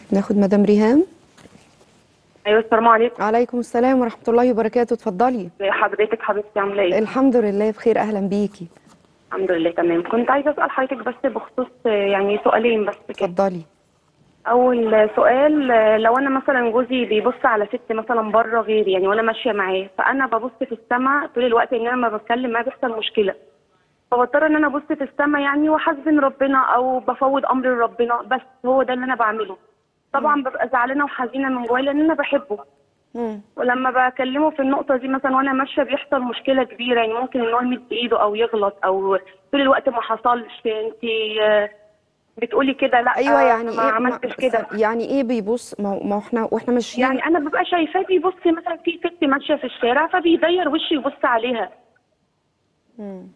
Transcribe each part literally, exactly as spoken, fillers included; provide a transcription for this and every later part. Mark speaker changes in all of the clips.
Speaker 1: ناخد مدام ريهام.
Speaker 2: ايوه السلام عليكم.
Speaker 1: عليكم السلام ورحمه الله وبركاته، اتفضلي.
Speaker 2: ازي حضرتك حبيبتي، عامله ايه؟
Speaker 1: الحمد لله بخير، اهلا بيكي.
Speaker 2: الحمد لله تمام. كنت عايزه اسال حضرتك بس بخصوص يعني سؤالين بس كده.
Speaker 1: اتفضلي.
Speaker 2: اول سؤال، لو انا مثلا جوزي بيبص على ست مثلا بره غيري يعني وانا ماشيه معاه، فانا ببص في السماء طول الوقت ان انا لما بتكلم معاه بيحصل مشكله، فبضطر ان انا ابص في السماء يعني واحاسبن ربنا او بفوض امر لربنا، بس هو ده اللي انا بعمله. طبعا ببقى زعلانه وحزينه من جوايا لان انا بحبه.
Speaker 1: مم.
Speaker 2: ولما بكلمه في النقطه دي مثلا وانا ماشيه بيحصل مشكله كبيره، يعني ممكن ان هو يمد ايده او يغلط او طول الوقت ما حصلش، انت بتقولي كده، لا
Speaker 1: ايوه يعني
Speaker 2: انا ما
Speaker 1: ايه
Speaker 2: عملتش
Speaker 1: ما
Speaker 2: كده.
Speaker 1: يعني ايه بيبص؟ ما هو ما هو احنا واحنا ماشيين.
Speaker 2: يعني انا ببقى شايفاه بيبص مثلا في ست ماشيه في الشارع فبيدير وشه يبص عليها.
Speaker 1: مم.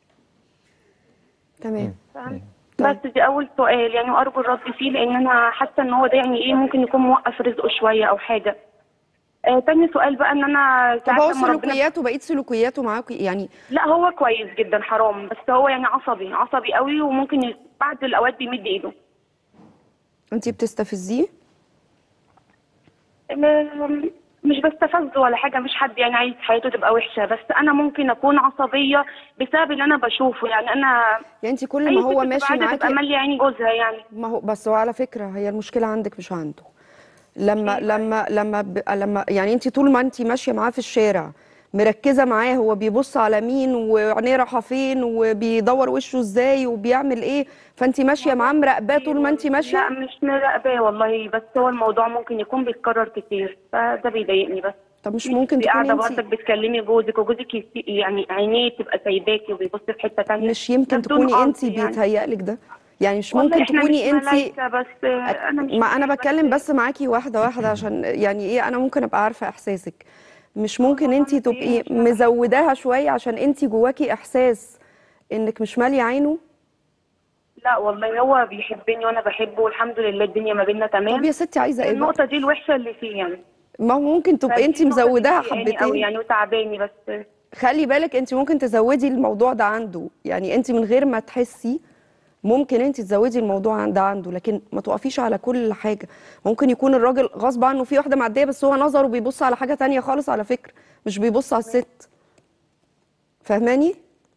Speaker 1: تمام.
Speaker 2: فاهم؟
Speaker 1: طيب.
Speaker 2: بس دي اول سؤال يعني، وارجو الرد فيه لان انا حاسه ان هو ده يعني ايه ممكن يكون موقف رزقه شويه او حاجه. آه تاني سؤال بقى، ان انا
Speaker 1: طب
Speaker 2: ساعات
Speaker 1: هو
Speaker 2: لما ربنا ب...
Speaker 1: سلوكياته، بقيت سلوكياته معاكي يعني؟
Speaker 2: لا هو كويس جدا حرام، بس هو يعني عصبي عصبي قوي، وممكن ي- بعض الاوقات بيمد ايده.
Speaker 1: انتي بتستفزيه؟
Speaker 2: م- مش بستفز ولا حاجه، مش حد يعني عايز حياته تبقى وحشه، بس انا ممكن اكون عصبيه بسبب اللي انا بشوفه. يعني انا
Speaker 1: يعني انتي كل ما
Speaker 2: اي
Speaker 1: هو
Speaker 2: ست بتبقى
Speaker 1: ماشي
Speaker 2: عايزه تبقى
Speaker 1: معاكي.
Speaker 2: ماليه عيني جوزها يعني.
Speaker 1: ما هو بس هو على فكره هي المشكله عندك مش عنده. لما
Speaker 2: ايه بقى؟
Speaker 1: لما لما ب... لما يعني انت طول ما انت ماشيه معاه في الشارع مركزه معاه هو بيبص على مين وعينيه رايحه فين وبيدور وشه ازاي وبيعمل ايه، فانت ماشيه معاه
Speaker 2: الموضوع
Speaker 1: مراقباه
Speaker 2: كتير
Speaker 1: طول ما انت
Speaker 2: والله. لا
Speaker 1: ماشيه.
Speaker 2: مش مراقباه والله، بس هو الموضوع ممكن يكون بيتكرر كتير فده بيضايقني بس.
Speaker 1: طب مش
Speaker 2: انت
Speaker 1: ممكن
Speaker 2: تبقي
Speaker 1: تكوني
Speaker 2: قاعده
Speaker 1: انت؟
Speaker 2: برضك بتكلمي جوزك وجوزك يسي- يعني عينيه تبقى سايباكي وبيبص في حته تانيه.
Speaker 1: مش
Speaker 2: ده
Speaker 1: يمكن
Speaker 2: بدون
Speaker 1: تكوني انت
Speaker 2: قصد يعني.
Speaker 1: بيتهيألك ده؟ يعني مش
Speaker 2: والله
Speaker 1: ممكن
Speaker 2: احنا مش
Speaker 1: تكوني انت؟
Speaker 2: ملايكه، بس انا مش
Speaker 1: ما انا
Speaker 2: ملاك
Speaker 1: بتكلم
Speaker 2: بس.
Speaker 1: بس معاكي واحده واحده عشان يعني ايه انا ممكن ابقى عارفه احساسك. مش
Speaker 2: هو
Speaker 1: ممكن
Speaker 2: الموضوع
Speaker 1: انت
Speaker 2: مضايقني
Speaker 1: تبقي
Speaker 2: عشان انا بحبه.
Speaker 1: مزوداها شويه عشان انت جواكي احساس انك مش ماليه عينه؟
Speaker 2: لا والله هو بيحبني وانا بحبه والحمد لله الدنيا ما بيننا
Speaker 1: طب
Speaker 2: تمام.
Speaker 1: يا ستي عايزه
Speaker 2: هي
Speaker 1: ايه بقى؟
Speaker 2: النقطه دي الوحشه اللي فيه يعني.
Speaker 1: ما هو ممكن تبقى
Speaker 2: فدي
Speaker 1: انت
Speaker 2: النقطه دي
Speaker 1: مزوداها
Speaker 2: مضايقاني قوي
Speaker 1: حبتين.
Speaker 2: يعني وتعباني بس.
Speaker 1: خلي بالك انت ممكن تزودي الموضوع ده عنده، يعني انت من غير ما تحسي ممكن انت تزودي الموضوع عن- ده عنده، لكن ما توقفيش على كل حاجه. ممكن يكون الراجل غصب عنه في واحده معديه بس هو نظره بيبص على حاجه تانية خالص على فكره، مش بيبص على الست. فاهماني؟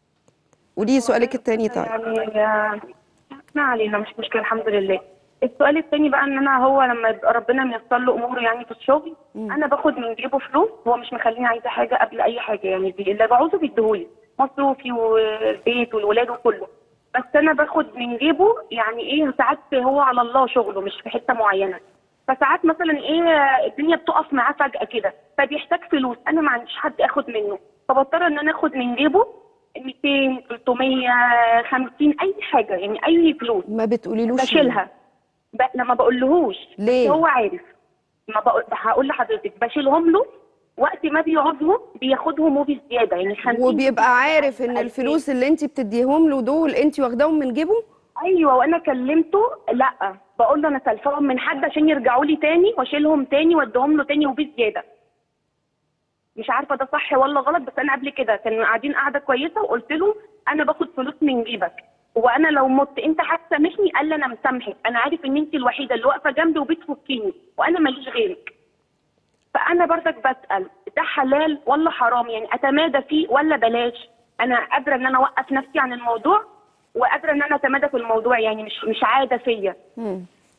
Speaker 1: قولي
Speaker 2: والله
Speaker 1: سؤالك التاني طيب.
Speaker 2: يعني ما علينا، مش مشكله الحمد لله. السؤال التاني بقى، ان انا هو لما يبقى ربنا ميسر له اموره يعني في الشغل،
Speaker 1: مم.
Speaker 2: انا باخد من جيبه فلوس، هو مش مخليني عايزه حاجه قبل اي حاجه يعني، بي- اللي بعوزه بيديهولي، مصروفي والبيت والولاد وكله. بس انا باخد من جيبه يعني ايه، ساعات هو على الله شغله مش في حته معينه، فساعات مثلا ايه الدنيا بتقف معاه فجاه كده فبيحتاج فلوس، انا ما عنديش حد اخد منه، فبضطر ان انا اخد من جيبه ميتين تلتمية خمسين اي حاجه يعني اي فلوس
Speaker 1: ما بتقوليلوش ليه؟
Speaker 2: بشيلها. ب... لما بقولهوش بس
Speaker 1: ليه؟
Speaker 2: هو عارف. ما بقول... هقول لحضرتك بشيلهم له، وقت ما بيعوزهم بياخدهم وبزياده يعني خمسين جنيه
Speaker 1: وبيبقى عارف
Speaker 2: عايز
Speaker 1: ان
Speaker 2: ألفين.
Speaker 1: الفلوس اللي انت بتديهم له دول انت واخداهم من جيبه؟
Speaker 2: ايوه وانا كلمته، لا بقول له انا سلفهم من حد عشان يرجعوا لي تاني واشيلهم تاني واديهم له تاني وبزياده. مش عارفه ده صح ولا غلط، بس انا قبل كده كانوا قاعدين قاعده كويسه وقلت له انا باخد فلوس من جيبك، وانا لو مت انت هتسامحني؟ قال لي انا مسامحك، انا عارف ان انت الوحيده اللي واقفه جنبي وبتفكيني وانا ماليش غيرك. فانا برضك بسال ده حلال ولا حرام يعني، اتمادى فيه ولا بلاش؟ انا قادره ان انا اوقف نفسي عن الموضوع وقادره ان انا اتمادى في الموضوع يعني، مش مش عاده فيا.
Speaker 1: مم.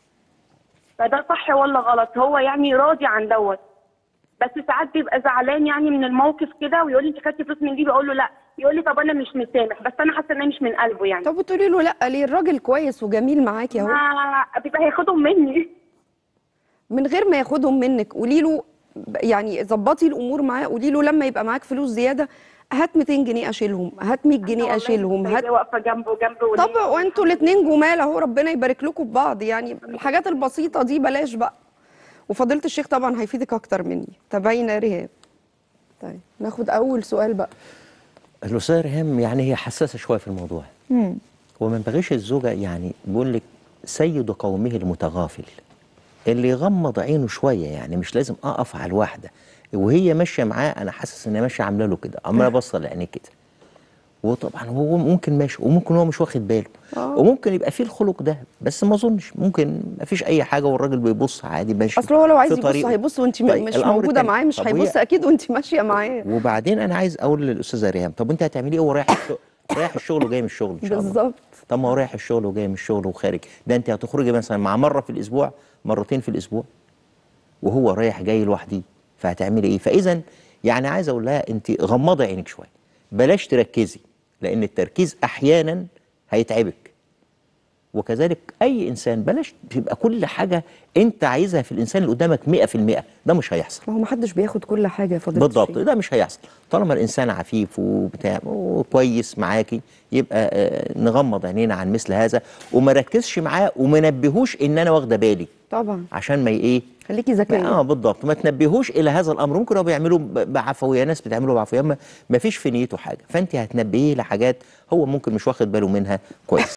Speaker 2: فده صح ولا غلط؟ هو يعني راضي عن دوت، بس ساعات بيبقى زعلان يعني من الموقف كده ويقول لي انت خدتي فلوس من جيبي، اقول له لا، يقول لي طب انا مش مسامح، بس انا حاسه ان هي مش من قلبه يعني.
Speaker 1: طب بتقولي له لا ليه؟ الراجل كويس وجميل معاكي اهو.
Speaker 2: ما بيبقى هياخدهم مني.
Speaker 1: من غير ما ياخدهم منك قولي له، يعني ظبطي الامور معاه، قولي له لما يبقى معاك فلوس زياده هات ميتين جنيه اشيلهم، هات مية
Speaker 2: انا
Speaker 1: جنيه
Speaker 2: والله مش
Speaker 1: اشيلهم، هات.
Speaker 2: سايباه، واقفه جنبه جنب
Speaker 1: طب
Speaker 2: ولاده
Speaker 1: وانتوا
Speaker 2: والحمد
Speaker 1: الاتنين
Speaker 2: لله.
Speaker 1: جمال اهو، ربنا يبارك لكم ببعض، يعني الحاجات البسيطه دي بلاش بقى. وفضيله الشيخ طبعا هيفيدك اكتر مني. تابعينا يا ريهام. طيب ناخد اول سؤال بقى.
Speaker 3: الأستاذة ريهام يعني هي حساسة شوية في الموضوع.
Speaker 1: امم
Speaker 3: وما ينبغيش الزوجة يعني بيقول لك سيد قومه المتغافل، اللي يغمض عينه شوية، يعني مش لازم أقف على الواحدة وهي ماشية معاه أنا حاسس إن هي ماشية عاملة له كده، عمالة بصة لعينيه كده، وطبعا هو ممكن ماشي وممكن هو مش واخد باله،
Speaker 1: آه.
Speaker 3: وممكن يبقى فيه الخلق ده، بس ما اظنش، ممكن ما فيش اي حاجه والراجل بيبص عادي ماشي
Speaker 1: اصل هو لو عايز
Speaker 3: في
Speaker 1: يبص
Speaker 3: طريقه.
Speaker 1: هيبص وانت
Speaker 3: طيب
Speaker 1: مش
Speaker 3: الأمر
Speaker 1: موجوده
Speaker 3: التاني،
Speaker 1: معاه، مش
Speaker 3: طب
Speaker 1: هيبص
Speaker 3: وهي-
Speaker 1: اكيد وانت ماشيه معاه.
Speaker 3: وبعدين انا عايز اقول للاستاذه ريهام، طب انت هتعملي ايه وهو رايح الشغل؟ رايح الشغل وجاي من الشغل ان شاء الله.
Speaker 1: بالظبط.
Speaker 3: طب ما هو رايح الشغل وجاي من الشغل وخارج، ده انت هتخرجي مثلا مع مره في الاسبوع، مرتين في الاسبوع، وهو رايح جاي لوحديه، فهتعملي ايه؟ فاذا يعني عايز اقول لها انت غمضي عينك شويه، بلاش تركزي، لان التركيز احيانا هيتعبك. وكذلك اي انسان بلاش تبقى كل حاجه انت عايزها في الانسان اللي قدامك مئة في المئة، ده مش هيحصل.
Speaker 1: ما هو ما حدش بياخد كل حاجه يا فضيله
Speaker 3: بالضبط،
Speaker 1: الشيخ.
Speaker 3: ده مش هيحصل. طالما الانسان عفيف وبتاع وكويس معاكي، يبقى آه، نغمض عينينا عن مثل هذا، وما ركزش معاه وما نبهوش ان انا واخده بالي،
Speaker 1: طبعا
Speaker 3: عشان ما ي- ايه
Speaker 1: خليكي
Speaker 3: ما-
Speaker 1: ذكيه.
Speaker 3: اه بالضبط، ما تنبهوش الى هذا الامر. ممكن هو بيعملوا ب- بعفويه، ناس بتعمله بعفويه، ما ما فيش في نيته حاجه، فانت هتنبهيه لحاجات هو ممكن مش واخد باله منها كويس.